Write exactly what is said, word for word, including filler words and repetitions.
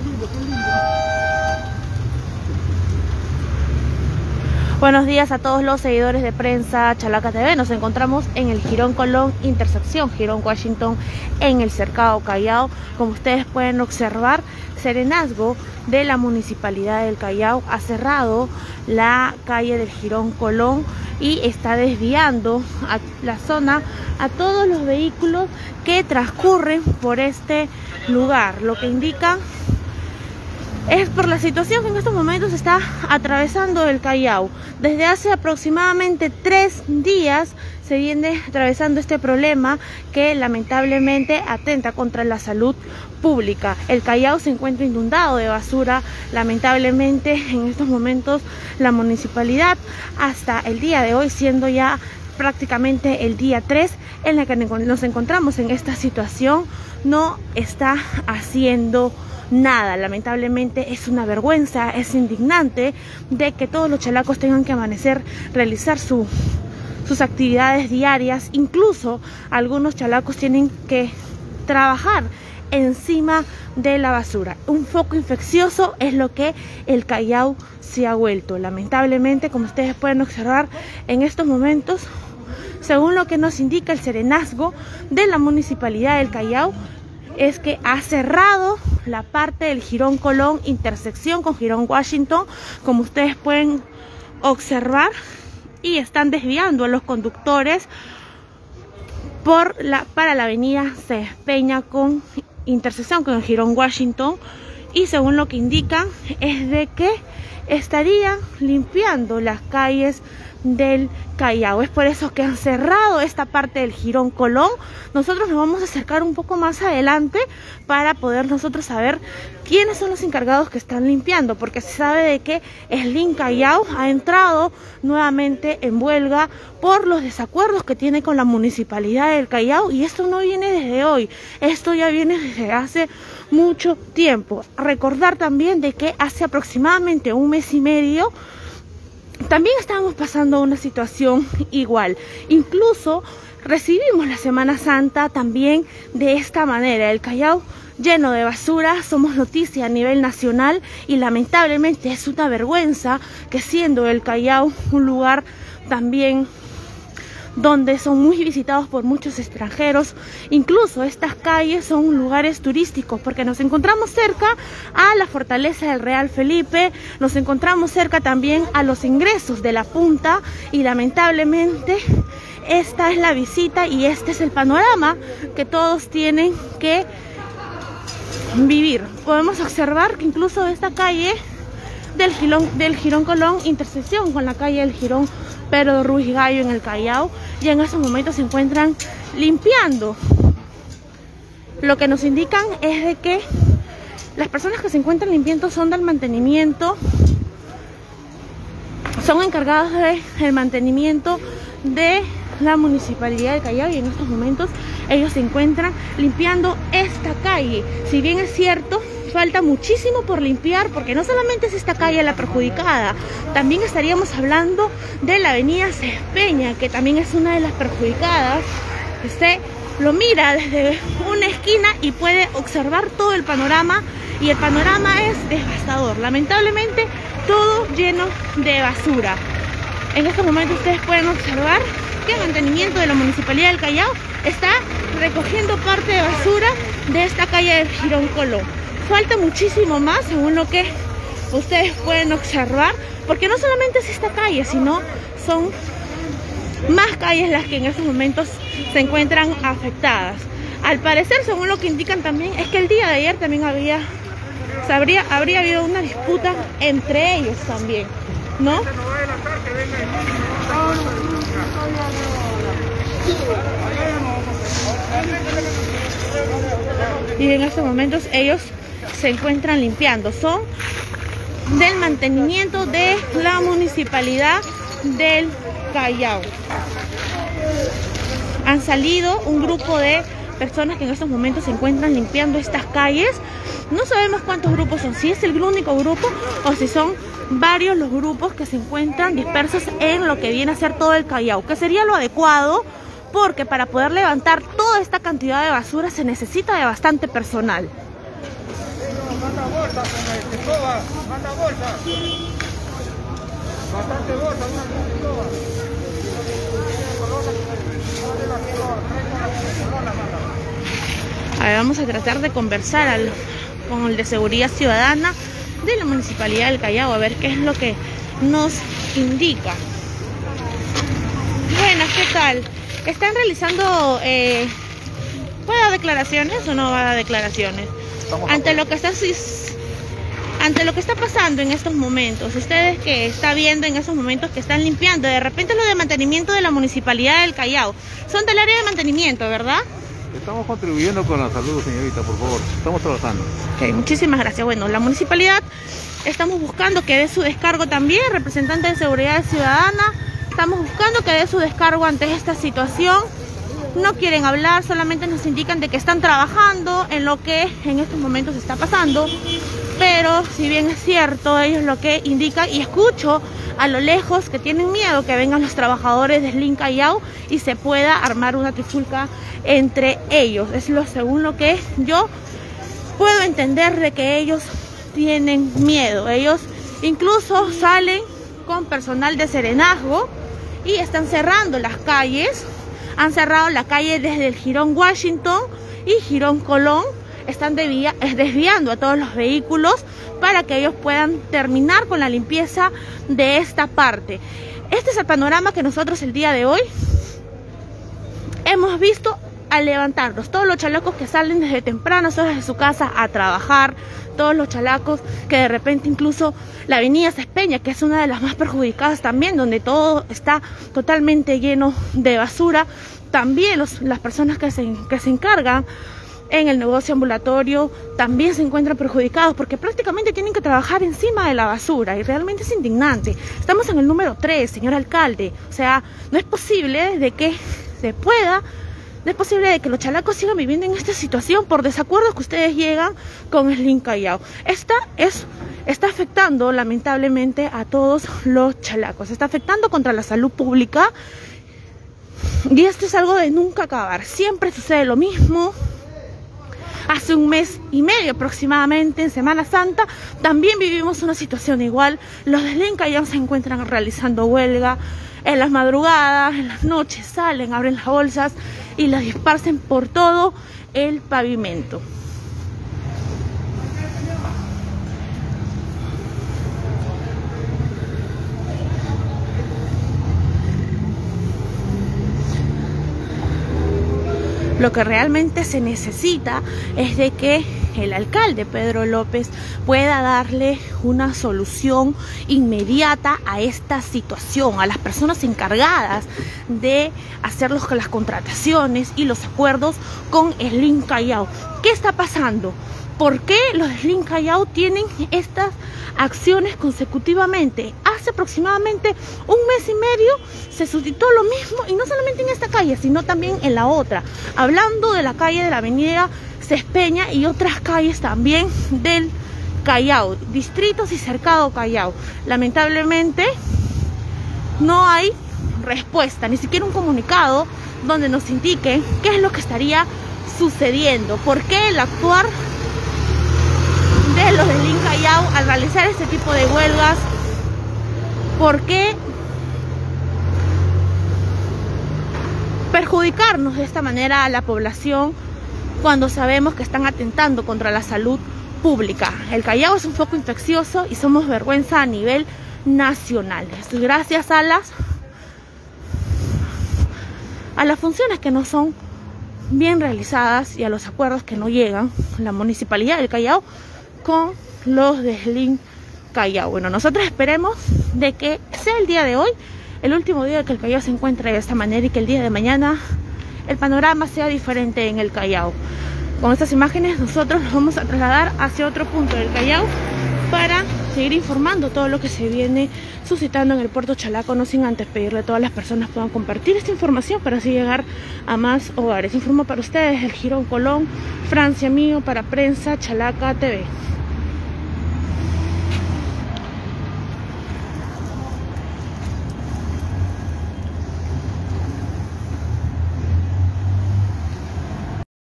Buenos días a todos los seguidores de Prensa Chalaca T V. Nos encontramos en el Jirón Colón, intersección Jirón Washington, en el Cercado Callao. Como ustedes pueden observar, serenazgo de la Municipalidad del Callao ha cerrado la calle del Jirón Colón y está desviando a la zona a todos los vehículos que transcurren por este lugar, lo que indica es por la situación que en estos momentos está atravesando el Callao. Desde hace aproximadamente tres días se viene atravesando este problema que lamentablemente atenta contra la salud pública. El Callao se encuentra inundado de basura. Lamentablemente en estos momentos la municipalidad, hasta el día de hoy, siendo ya prácticamente el día tres en la que nos encontramos en esta situación, no está haciendo nada. Lamentablemente es una vergüenza, es indignante de que todos los chalacos tengan que amanecer, realizar su, sus actividades diarias. Incluso algunos chalacos tienen que trabajar encima de la basura. Un foco infeccioso es lo que el Callao se ha vuelto. Lamentablemente, como ustedes pueden observar en estos momentos, según lo que nos indica el serenazgo de la Municipalidad del Callao, es que ha cerrado la parte del Jirón Colón, intersección con Jirón Washington, como ustedes pueden observar, y están desviando a los conductores por la, para la avenida César Peña con intersección con el Jirón Washington, y según lo que indican es de que estarían limpiando las calles del Callao. Es por eso que han cerrado esta parte del Jirón Colón. Nosotros nos vamos a acercar un poco más adelante para poder nosotros saber quiénes son los encargados que están limpiando, porque se sabe de que Slim Callao ha entrado nuevamente en huelga por los desacuerdos que tiene con la Municipalidad del Callao, y esto no viene desde hoy, esto ya viene desde hace mucho tiempo. Recordar también de que hace aproximadamente un mes y medio también estábamos pasando una situación igual. Incluso recibimos la Semana Santa también de esta manera. El Callao lleno de basura, somos noticia a nivel nacional, y lamentablemente es una vergüenza que, siendo el Callao un lugar también donde son muy visitados por muchos extranjeros, incluso estas calles son lugares turísticos, porque nos encontramos cerca a la fortaleza del Real Felipe, nos encontramos cerca también a los ingresos de la Punta, y lamentablemente esta es la visita y este es el panorama que todos tienen que vivir. Podemos observar que incluso esta calle del Jirón, del Jirón Colón, intersección con la calle del Jirón Pedro Ruiz Gallo en el Callao, y en estos momentos se encuentran limpiando. Lo que nos indican es de que las personas que se encuentran limpiando son del mantenimiento, son encargados del mantenimiento de la Municipalidad del Callao, y en estos momentos ellos se encuentran limpiando esta calle. Si bien es cierto, falta muchísimo por limpiar, porque no solamente es esta calle la perjudicada, también estaríamos hablando de la avenida César Peña, que también es una de las perjudicadas. Usted lo mira desde una esquina y puede observar todo el panorama, y el panorama es devastador. Lamentablemente todo lleno de basura. En este momento ustedes pueden observar que el mantenimiento de la Municipalidad del Callao está recogiendo parte de basura de esta calle del Jirón Colón. Falta muchísimo más, según lo que ustedes pueden observar, porque no solamente es esta calle, sino son más calles las que en estos momentos se encuentran afectadas. Al parecer, según lo que indican también, es que el día de ayer también había, habría, habría habido una disputa entre ellos también, ¿no? Y en estos momentos ellos se encuentran limpiando, son del mantenimiento de la Municipalidad del Callao. Han salido un grupo de personas que en estos momentos se encuentran limpiando estas calles. No sabemos cuántos grupos son, si es el único grupo o si son varios los grupos que se encuentran dispersos en lo que viene a ser todo el Callao, que sería lo adecuado, porque para poder levantar toda esta cantidad de basura se necesita de bastante personal. bolsa con este escoba, manda bolsa. Bastante bolsa, una escoba. A ver, vamos a tratar de conversar al, con el de Seguridad Ciudadana de la Municipalidad del Callao, a ver qué es lo que nos indica. Buenas, ¿qué tal? ¿Están realizando... Eh, ¿puede dar declaraciones o no va a dar declaraciones? Ante lo que está ante lo que está pasando en estos momentos, ustedes que están viendo en esos momentos que están limpiando, de repente lo de mantenimiento de la Municipalidad del Callao, son del área de mantenimiento, ¿verdad? Estamos contribuyendo con la salud, señorita, por favor, estamos trabajando. Ok, muchísimas gracias. Bueno, la municipalidad estamos buscando que dé su descargo también, representante de Seguridad Ciudadana, estamos buscando que dé su descargo ante esta situación. No quieren hablar, solamente nos indican de que están trabajando en lo que en estos momentos está pasando, pero si bien es cierto, ellos lo que indican, y escucho a lo lejos que tienen miedo que vengan los trabajadores de Slim Callao y se pueda armar una trifulca entre ellos. Es lo según lo que yo puedo entender, de que ellos tienen miedo. Ellos incluso salen con personal de serenazgo y están cerrando las calles. Han cerrado la calle desde el Jirón Washington y Jirón Colón. Están desvia desviando a todos los vehículos para que ellos puedan terminar con la limpieza de esta parte. Este es el panorama que nosotros el día de hoy hemos visto al levantarnos. Todos los chalacos que salen desde tempranas horas de su casa a trabajar, todos los chalacos que de repente incluso la avenida Cespeña, que es una de las más perjudicadas también, donde todo está totalmente lleno de basura, también los, las personas que se, que se encargan en el negocio ambulatorio también se encuentran perjudicados porque prácticamente tienen que trabajar encima de la basura y realmente es indignante. Estamos en el número tres, señor alcalde, o sea, no es posible de que se pueda No es posible de que los chalacos sigan viviendo en esta situación por desacuerdos que ustedes llegan con Slim Callao. Esta es, está afectando lamentablemente a todos los chalacos. Está afectando contra la salud pública. Y esto es algo de nunca acabar. Siempre sucede lo mismo. Hace un mes y medio aproximadamente, en Semana Santa, también vivimos una situación igual. Los de Slim Callao se encuentran realizando huelga. En las madrugadas, en las noches salen, abren las bolsas y las disparcen por todo el pavimento. Lo que realmente se necesita es de que el alcalde Pedro López pueda darle una solución inmediata a esta situación, a las personas encargadas de hacer los, las contrataciones y los acuerdos con Slim Callao. ¿Qué está pasando? ¿Por qué los de Slim Callao tienen estas acciones consecutivamente? Hace aproximadamente un mes y medio se suscitó lo mismo, y no solamente en esta calle, sino también en la otra. Hablando de la calle de la avenida Cespeña y otras calles también del Callao, distritos y cercado Callao. Lamentablemente no hay respuesta, ni siquiera un comunicado donde nos indique qué es lo que estaría sucediendo, por qué el actuar de los de Slim Callao al realizar este tipo de huelgas, por qué perjudicarnos de esta manera a la población cuando sabemos que están atentando contra la salud pública. El Callao es un foco infeccioso y somos vergüenza a nivel nacional. Gracias a las a las funciones que no son bien realizadas y a los acuerdos que no llegan la Municipalidad del Callao con los de Slim Callao. Bueno, nosotros esperemos de que sea el día de hoy el último día que el Callao se encuentre de esta manera y que el día de mañana el panorama sea diferente en el Callao. Con estas imágenes nosotros nos vamos a trasladar hacia otro punto del Callao para seguir informando todo lo que se viene suscitando en el puerto Chalaco, no sin antes pedirle a todas las personas puedan compartir esta información para así llegar a más hogares. Informo para ustedes el Jirón Colón, Francia Mío, para Prensa Chalaca T V.